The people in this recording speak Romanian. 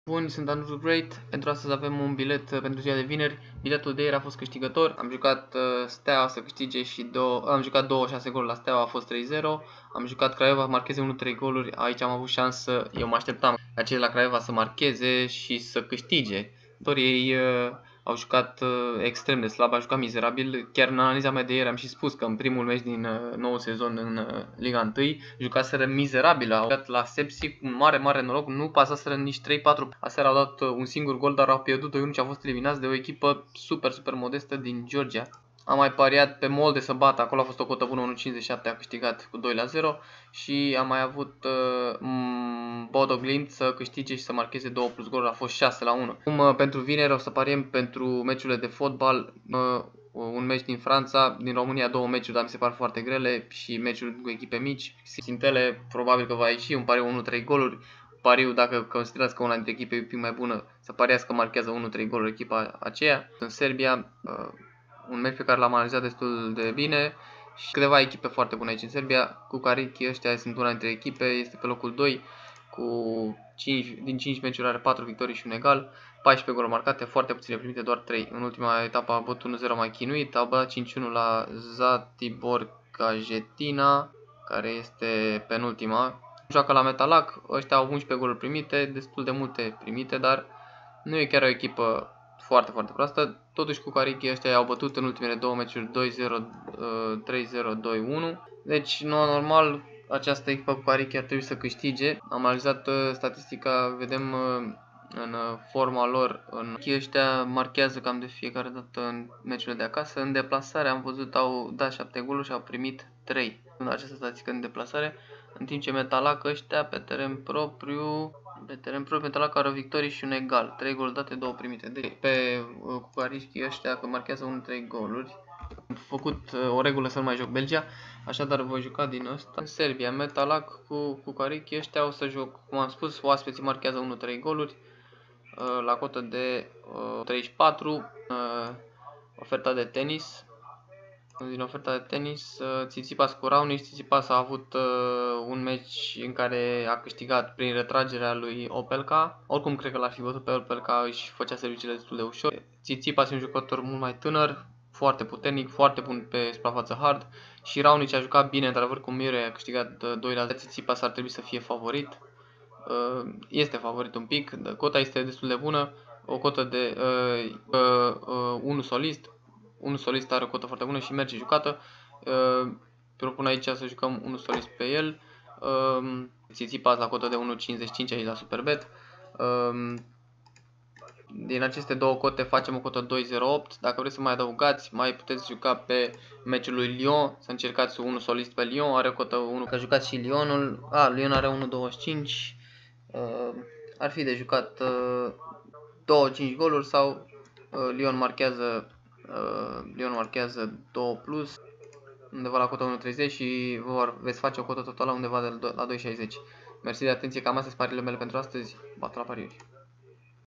Bun, sunt Andrew Great. Pentru astăzi avem un bilet pentru ziua de vineri. Biletul de ieri a fost câștigător. Am jucat Steaua să câștige și am jucat 2-6 goluri la Steaua, a fost 3-0. Am jucat Craiova, marcheze 1-3 goluri. Aici am avut șansă, eu mă așteptam ca cei la Craiova să marcheze și să câștige. Doar ei au jucat extrem de slab, au jucat mizerabil. Chiar în analiza mea de ieri am și spus că în primul meci din nou sezon în Liga 1 jucaseră mizerabil. Au jucat la Sepsi cu mare noroc, nu pasaseră nici 3-4. Aseară au dat un singur gol, dar au pierdut 2-1 și au fost eliminați de o echipă super modestă din Georgia. Am mai pariat pe Molde să bată, acolo a fost o cotă bună, 1,57, a câștigat cu 2-0 și am mai avut Bodo Glimt să câștige și să marcheze 2 plus goluri, a fost 6-1. Acum pentru vineri o să pariem pentru meciurile de fotbal, un meci din Franța, din România 2 meciuri, dar mi se par foarte grele și meciuri cu echipe mici. Sintele probabil că va ieși un pariu 1-3 goluri. Pariu, dacă considerați că una dintre echipe e un pic mai bună, să pariați că marchează 1-3 goluri echipa aceea. În Serbia, un meci pe care l-am analizat destul de bine și câteva echipe foarte bune aici în Serbia. Cucarichi, ăștia sunt una dintre echipe, este pe locul 2 cu 5 meciuri are 4 victorii și un egal, 14 goluri marcate, foarte puține primite, doar 3. În ultima etapă a bătut 1-0 mai chinuit, au bătut 5-1 la Zlatibor Cajetina, care este penultima. Joacă la Metalac, ăștia au 11 goluri primite, destul de multe primite, dar nu e chiar o echipă foarte proastă. Totuși Cucarichi ăștia au bătut în ultimele 2 meciuri 2-0, 3-0, 2-1. Deci, normal, această echipă Cucarichi ar trebui să câștige. Am analizat statistica, vedem în forma lor. Ăștia marchează cam de fiecare dată în meciurile de acasă. În deplasare am văzut au dat 7 goluri și au primit 3. În această statistică în deplasare. În timp ce Metalac ăștia pe teren propriu Metalac are o victorie și un egal. 3 goluri date, 2 primite. Deci pe Cucarichi ăștia că marchează 1-3 goluri. Am făcut o regulă să nu mai joc Belgia, așadar voi juca din ăsta. În Serbia, Metalac cu Cucarichi ăștia o să joc, cum am spus, oaspeții marchează 1-3 goluri la cotă de 34. Oferta de tenis. Din oferta de tenis, Tsitsipas cu Raonic. Tsitsipas a avut un meci în care a câștigat prin retragerea lui Opelka. Oricum cred că l-ar fi bătut pe Opelka, își făcea serviciile destul de ușor. Tsitsipas e un jucător mult mai tânăr, foarte puternic, foarte bun pe suprafață hard și Raonic a jucat bine, într-adevăr cu Murray a câștigat 2-0. Tsitsipas ar trebui să fie favorit. Este favorit un pic, cota este destul de bună, o cotă de 1 solist. Un solist are o cotă foarte bună și merge jucată. Propun aici să jucăm un solist pe el. Tsitsipas la cotă de 1,55 aici la Superbet. Din aceste două cote facem o cotă 2,08. Dacă vreți să mai adăugați, mai puteți juca pe meciul lui Lyon. Să încercați unul solist pe Lyon. Are o cotă 1. Că jucați și Lyonul. Lyon are 1,25. Ar fi de jucat 2-5 goluri sau Lyon marchează 2 plus, undeva la cota 1.30 și veți face o cotă totală undeva la 2.60. Mersi de atenție, cam astea sunt pariile mele pentru astăzi. Bată la pariuri!